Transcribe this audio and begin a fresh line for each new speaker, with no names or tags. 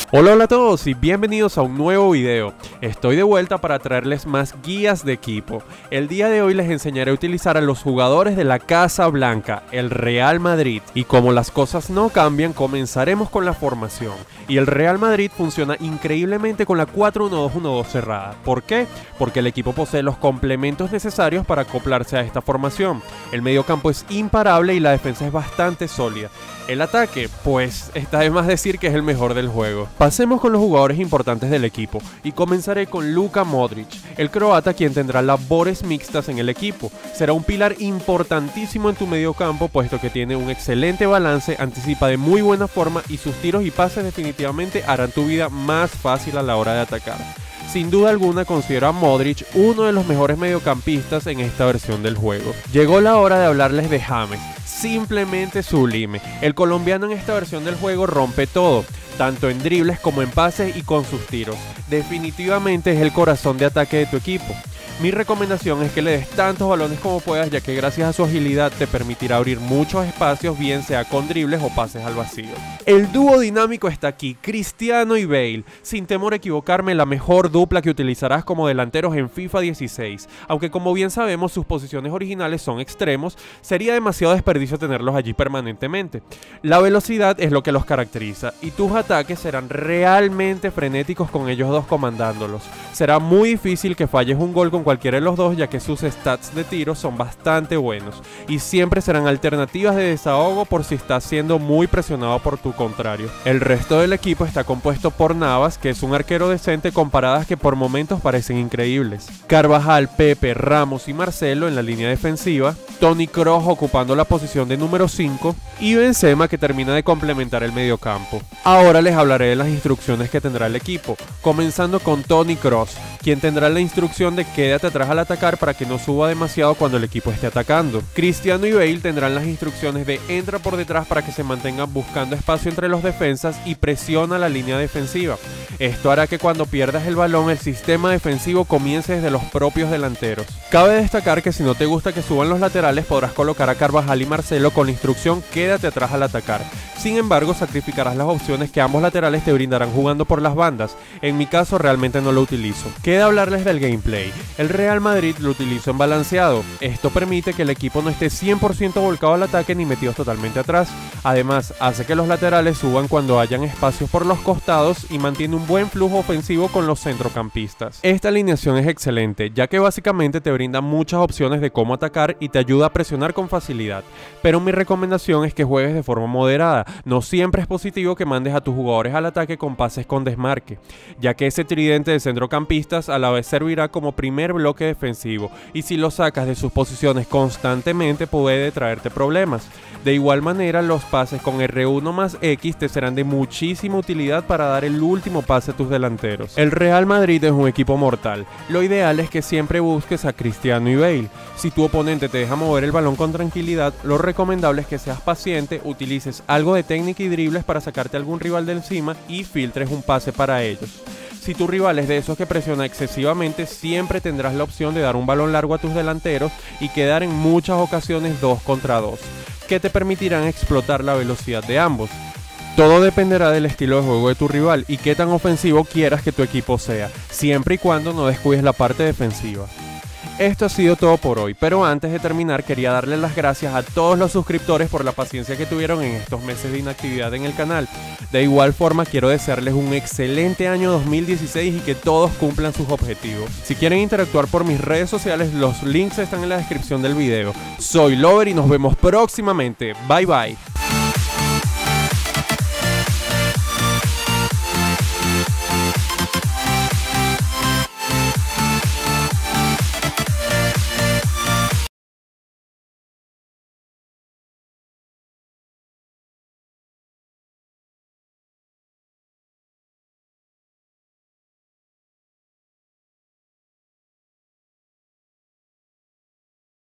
Hola a todos y bienvenidos a un nuevo video. Estoy de vuelta para traerles más guías de equipo. El día de hoy les enseñaré a utilizar a los jugadores de la Casa Blanca, el Real Madrid. Y como las cosas no cambian, comenzaremos con la formación. Y el Real Madrid funciona increíblemente con la 4-1-2-1-2 cerrada. ¿Por qué? Porque el equipo posee los complementos necesarios para acoplarse a esta formación. El mediocampo es imparable y la defensa es bastante sólida. El ataque, pues está de más decir que es el mejor del juego. Pasemos con los jugadores importantes del equipo y comenzaré con Luka Modric, el croata, quien tendrá labores mixtas en el equipo. Será un pilar importantísimo en tu mediocampo, puesto que tiene un excelente balance, anticipa de muy buena forma y sus tiros y pases definitivamente harán tu vida más fácil a la hora de atacar. Sin duda alguna considero a Modric uno de los mejores mediocampistas en esta versión del juego. Llegó la hora de hablarles de James, simplemente sublime. El colombiano en esta versión del juego rompe todo, tanto en dribles como en pases y con sus tiros. Definitivamente es el corazón de ataque de tu equipo. Mi recomendación es que le des tantos balones como puedas, ya que gracias a su agilidad te permitirá abrir muchos espacios, bien sea con dribles o pases al vacío. El dúo dinámico está aquí, Cristiano y Bale. Sin temor a equivocarme, la mejor dupla que utilizarás como delanteros en FIFA 16. Aunque como bien sabemos sus posiciones originales son extremos, sería demasiado desperdicio tenerlos allí permanentemente. La velocidad es lo que los caracteriza y tus ataques serán realmente frenéticos con ellos dos comandándolos. Será muy difícil que falles un gol con cualquiera de los dos, ya que sus stats de tiro son bastante buenos y siempre serán alternativas de desahogo por si estás siendo muy presionado por tu contrario. El resto del equipo está compuesto por Navas, que es un arquero decente con paradas que por momentos parecen increíbles, Carvajal, Pepe, Ramos y Marcelo en la línea defensiva, Toni Kroos ocupando la posición de número 5 y Benzema, que termina de complementar el mediocampo. Ahora les hablaré de las instrucciones que tendrá el equipo, comenzando con Toni Kroos, quien tendrá la instrucción de quédate atrás al atacar para que no suba demasiado cuando el equipo esté atacando. Cristiano y Bale tendrán las instrucciones de entra por detrás para que se mantengan buscando espacio entre los defensas y presiona la línea defensiva. Esto hará que cuando pierdas el balón el sistema defensivo comience desde los propios delanteros. Cabe destacar que si no te gusta que suban los laterales podrás colocar a Carvajal y Marcelo con la instrucción quédate atrás al atacar. Sin embargo, sacrificarás las opciones que ambos laterales te brindarán jugando por las bandas. En mi caso realmente no lo utilizo. Queda hablarles del gameplay. El Real Madrid lo utilizó en balanceado. Esto permite que el equipo no esté 100% volcado al ataque ni metidos totalmente atrás. Además, hace que los laterales suban cuando hayan espacios por los costados y mantiene un buen flujo ofensivo con los centrocampistas. Esta alineación es excelente, ya que básicamente te brinda muchas opciones de cómo atacar y te ayuda a presionar con facilidad. Pero mi recomendación es que juegues de forma moderada. No siempre es positivo que mandes a tus jugadores al ataque con pases con desmarque, ya que ese tridente de centrocampistas a la vez servirá como primer bloque defensivo y si lo sacas de sus posiciones constantemente puede traerte problemas. De igual manera, los pases con R1 más X te serán de muchísima utilidad para dar el último pase a tus delanteros. El Real Madrid es un equipo mortal. Lo ideal es que siempre busques a Cristiano y Bale. Si tu oponente te deja mover el balón con tranquilidad, lo recomendable es que seas paciente, utilices algo de técnica y dribles para sacarte a algún rival de encima y filtres un pase para ellos. Si tu rival es de esos que presiona excesivamente, siempre tendrás la opción de dar un balón largo a tus delanteros y quedar en muchas ocasiones 2 contra 2, que te permitirán explotar la velocidad de ambos. Todo dependerá del estilo de juego de tu rival y qué tan ofensivo quieras que tu equipo sea, siempre y cuando no descuides la parte defensiva. Esto ha sido todo por hoy, pero antes de terminar quería darles las gracias a todos los suscriptores por la paciencia que tuvieron en estos meses de inactividad en el canal. De igual forma quiero desearles un excelente año 2016 y que todos cumplan sus objetivos. Si quieren interactuar por mis redes sociales, los links están en la descripción del video. Soy Lover y nos vemos próximamente. Bye bye.